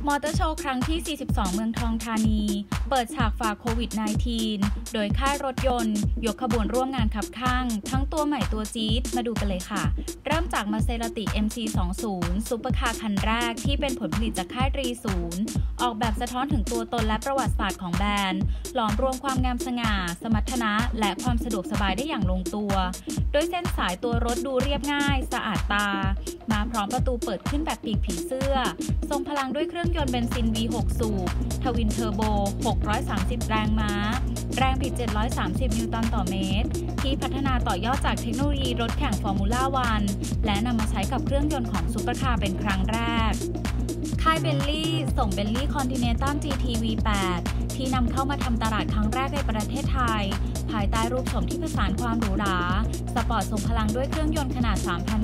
มอเตอร์โชว์ครั้งที่ 42 เมืองทองธานี เปิดฉากฝ่าโควิด -19 โดยค่ายรถยนต์ยกขบวนร่วมงานคับข้างทั้งตัวใหม่ตัวจี๊ดมาดูกันเลยค่ะ เริ่มจาก Maserati MC20 ซุปเปอร์คาร์คันแรกที่เป็นผลผลิตจากค่าย30ออกแบบสะท้อนถึงตัวตนและประวัติศาสตร์ของแบรนด์หลอมรวมความงามสง่าสมรรถนะและความสะดวกสบายได้อย่างลงตัวโดยเส้นสายตัวรถดูเรียบง่ายสะอาดตามาพร้อมประตูเปิดขึ้นแบบปีกผีเสื้อทรงพลังด้วยเครื่องยนต์เบนซิน V6 สูบทวินเทอร์โบ630แรงม้าแรงบิด730นิวตันต่อเมตรที่พัฒนาต่อยอดจากเทคโนโลยีรถแข่งฟอร์มูล่าวันและนำมาใช้กับเครื่องยนต์ของซุปเปอร์คาร์เป็นครั้งแรกค่ายเบลลี่ส่งเบลลี่คอนติเนนตัล GT V8 ที่นำเข้ามาทำตลาดครั้งแรกในประเทศไทยภายใต้รูปโฉมที่ผสานความหรูหราสปอร์ตทรงพลังด้วยเครื่องยนต์ขนาด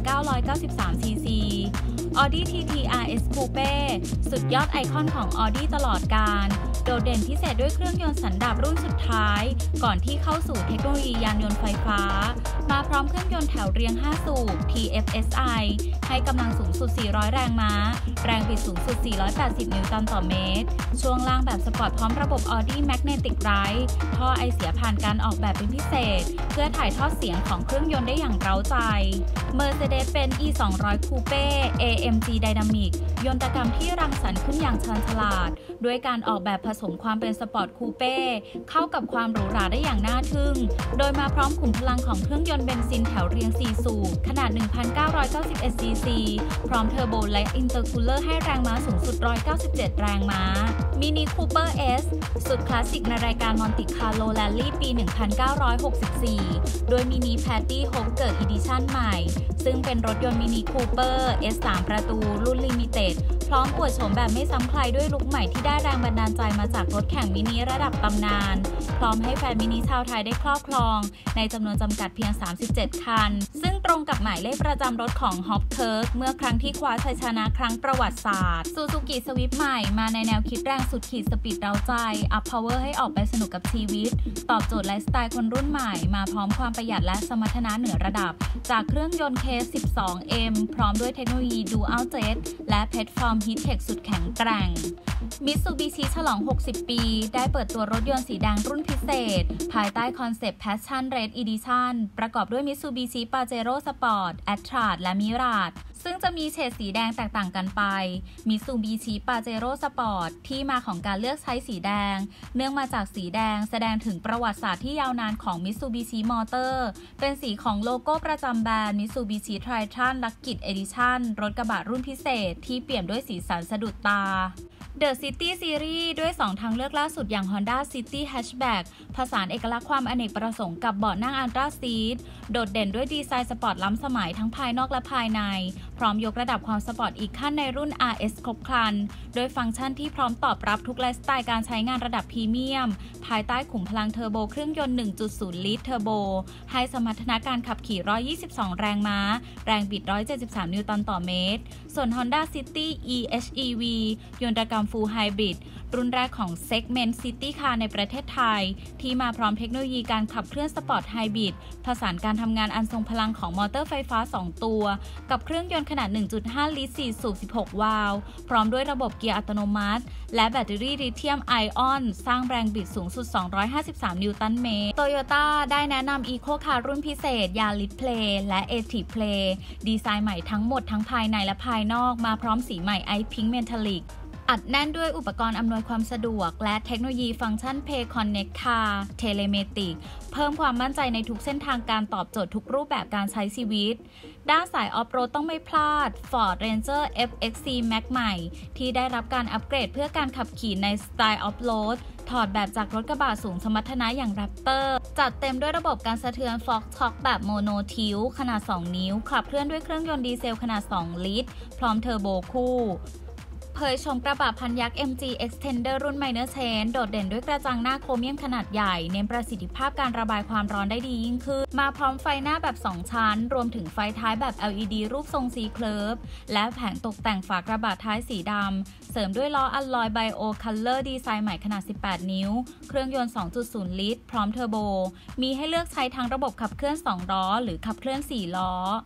3,993 ซีซีAudi TT RS Coupe สุดยอดไอคอนของ Audi ตลอดกาลโดดเด่นพิเศษด้วยเครื่องยนต์สันดาปรุ่นสุดท้ายก่อนที่เข้าสู่เทคโนโลยียานยนต์ไฟฟ้ามาพร้อมเครื่องยนต์แถวเรียง 5 สูบ TFSI ให้กำลังสูงสุด 400 แรงม้าแรงบิดสูงสุด 480 นิวตันต่อเมตรช่วงล่างแบบสปอร์ตพร้อมระบบ Audi Magnetic Ride ท่อไอเสียผ่านการออกแบบเป็นพิเศษเพื่อถ่ายทอดเสียงของเครื่องยนต์ได้อย่างเร้าใจ Mercedes-Benz E200 Coupe AMG Dynamic ยนตกรรมที่รังสรรค์ขึ้นอย่างชาญฉลาดด้วยการออกแบบผสมความเป็นสปอร์ตคูเป้เข้ากับความหรูหราได้อย่างน่าทึ่งโดยมาพร้อมขุมพลังของเครื่องยนต์เบนซินแถวเรียง 4 สูบขนาด 1,991 ซีซีพร้อมเทอร์โบและอินเตอร์คูลเลอร์ให้แรงม้าสูงสุด 197 แรงม้ามินิคูเปอร์ S สุดคลาสสิกในรายการมอนติคาร์โลแรลลี่ปี 1964 โดยมินิแพตตี้โฮปเกิดอีดิชั่นใหม่ซึ่งเป็นรถยนต์มินิคูเปอร์ S 3 ประตูรุ่นลิมิเต็ดพร้อมอวดโฉมแบบไม่ซ้ำใครด้วยลุคใหม่ที่ได้แรงบันดาลใจมาจากรถแข่งมินิระดับตำนานพร้อมให้แฟนมินิชาวไทยได้ครอบครองในจำนวนจำกัดเพียง 37 คันซึ่งตรงกับหมายเลขประจำรถของฮอปเคิร์กเมื่อครั้งที่คว้าชัยชนะครั้งประวัติศาสตร์ซูซูกิสวิฟใหม่มาในแนวคิดแรงสุดขีดสปีดเร้าใจอัพพาวเวอร์ให้ออกไปสนุกกับชีวิตตอบโจทย์ไลฟ์สไตล์คนรุ่นใหม่มาพร้อมความประหยัดและสมรรถนะเหนือระดับจากเครื่องยนต์ K12M พร้อมด้วยเทคโนโลยี Dual Jet และแพลตฟอร์ม Heattech สุดแข็งแกร่งมิตซูบิชิฉลอง 60 ปีได้เปิดตัวรถยนต์สีแดงรุ่นพิเศษภายใต้คอนเซปต์ Passion Red Edition ประกอบด้วย Mitsubishi Pajero Sport Attrage และ Mirage ซึ่งจะมีเฉดสีแดงแตกต่างกันไป Mitsubishi Pajero Sport ที่มาของการเลือกใช้สีแดงเนื่องมาจากสีแดงแสดงถึงประวัติศาสตร์ที่ยาวนานของ Mitsubishi Motor เป็นสีของโลโก้ประจำแบรนด์ Mitsubishi Triton Lucky Edition รถกระบะรุ่นพิเศษที่เปี่ยมด้วยสีสันสะดุดตาThe City Series ด้วย 2 ทางเลือกล่าสุดอย่าง Honda City Hatchback ผสานเอกลักษณ์ความอเนกประสงค์กับเบาะนั่ง Ultra Seat โดดเด่นด้วยดีไซน์สปอร์ตล้ำสมัยทั้งภายนอกและภายในพร้อมยกระดับความสปอร์ตอีกขั้นในรุ่น RS ครบครันโดยฟังก์ชันที่พร้อมตอบรับทุกไลฟ์สไตล์การใช้งานระดับพรีเมียมภายใต้ขุมพลังเทอร์โบเครื่องยนต์ 1.0 ลิตรเทอร์โบให้สมรรถนะการขับขี่122 แรงม้าแรงบิด173 นิวตันต่อเมตรส่วน Honda City EHEV ยนตกรรมFull Hybrid รุ่นแรกของเซกเมนต์ซิตี้คาร์ในประเทศไทยที่มาพร้อมเทคโนโลยีการขับเคลื่อนสปอร์ตไฮบริดผสานการทำงานอันทรงพลังของมอเตอร์ไฟฟ้า 2 ตัวกับเครื่องยนต์ขนาด 1.5 ลิตร 4 สูบ 16 วาล์วพร้อมด้วยระบบเกียร์อัตโนมัติและแบตเตอรี่ลิเธียมไอออนสร้างแรงบิดสูงสุด 253 นิวตันเมตร Toyota ได้แนะนำ Eco Car รุ่นพิเศษ Yaris Play และ Active Play ดีไซน์ใหม่ทั้งหมดทั้งภายในและภายนอกมาพร้อมสีใหม่ Ice Pink Metallicอัดแน่นด้วยอุปกรณ์อำนวยความสะดวกและเทคโนโลยีฟังก์ชัน Pay Connect Car Telematic เพิ่มความมั่นใจในทุกเส้นทางการตอบโจทย์ทุกรูปแบบการใช้ชีวิตด้านสายออฟโรดต้องไม่พลาด Ford Ranger FXC Max ใหม่ที่ได้รับการอัปเกรดเพื่อการขับขี่ในสไตล์ออฟโรดถอดแบบจากรถกระบะสูงสมรรถนะอย่าง Raptor จัดเต็มด้วยระบบการสะเทือน Fox Torque แบบโมโนทิลขนาด 2 นิ้วขับเคลื่อนด้วยเครื่องยนต์ดีเซลขนาด 2 ลิตรพร้อมเทอร์โบคู่เผยชมกระบะพันยักษ์ MG Extender รุ่น Minor Change โดดเด่นด้วยกระจังหน้าโครเมียมขนาดใหญ่เน้นประสิทธิภาพการระบายความร้อนได้ดียิ่งขึ้นมาพร้อมไฟหน้าแบบ 2 ชั้นรวมถึงไฟท้ายแบบ LED รูปทรง C Curve และแผงตกแต่งฝากระบะท้ายสีดำเสริมด้วยล้ออัลลอย Bio Color ดีไซน์ใหม่ขนาด 18 นิ้วเครื่องยนต์ 2.0 ลิตรพร้อมเทอร์โบมีให้เลือกใช้ทั้งระบบขับเคลื่อน 2 ล้อหรือขับเคลื่อน 4 ล้อ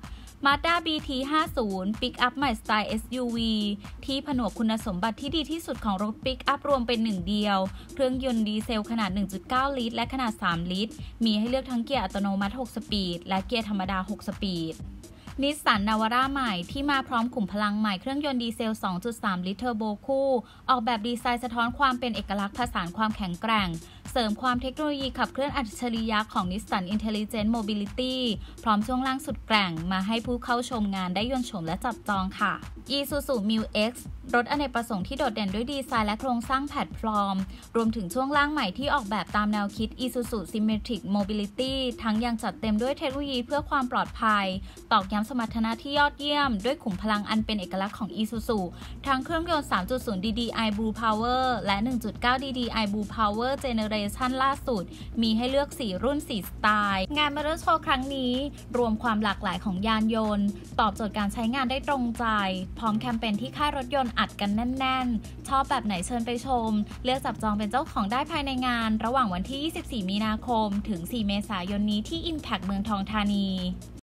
Mazda BT50 ปิกอัพใหม่สไตล์ SUV ที่ผนวกคุณสมบัติที่ดีที่สุดของรถปิกอัพรวมเป็นหนึ่งเดียวเครื่องยนต์ดีเซลขนาด 1.9 ลิตรและขนาด 3 ลิตรมีให้เลือกทั้งเกียร์อัตโนมัติ 6 สปีดและเกียร์ธรรมดา 6 สปีดนิสสันนาวาร่าใหม่ที่มาพร้อมขุมพลังใหม่เครื่องยนต์ดีเซล 2.3 ลิตรเทอร์โบคู่ออกแบบดีไซน์สะท้อนความเป็นเอกลักษณ์ผสานความแข็งแกร่งเสริมความเทคโนโลยีขับเคลื่อนอัจฉริยะของ Nissan Intelligent Mobility พร้อมช่วงล่างสุดแกร่งมาให้ผู้เข้าชมงานได้ยนต์โฉมและจับจองค่ะ Isuzu Mu-X รถอเนกประสงค์ที่โดดเด่นด้วยดีไซน์และโครงสร้างแพลตฟอร์มรวมถึงช่วงล่างใหม่ที่ออกแบบตามแนวคิด Isuzu Symmetric Mobility ทั้งยังจัดเต็มด้วยเทคโนโลยีเพื่อความปลอดภัยตอกย้ำสมรรถนะที่ยอดเยี่ยมด้วยขุมพลังอันเป็นเอกลักษณ์ของ Isuzu ทั้งเครื่องยนต์ 3.0 DDI Blue Power และ 1.9 DDI Blue Power Generation ล่าสุดมีให้เลือก 4 รุ่น 4 สไตล์งานมอเตอร์โชว์ครั้งนี้รวมความหลากหลายของยานยนต์ตอบโจทย์การใช้งานได้ตรงใจพร้อมแคมเปญที่ค่ายรถยนต์อัดกันแน่นๆชอบแบบไหนเชิญไปชมเลือกจับจองเป็นเจ้าของได้ภายในงานระหว่างวันที่ 24 มีนาคมถึง 4 เมษายนนี้ที่ Impact เมืองทองธานี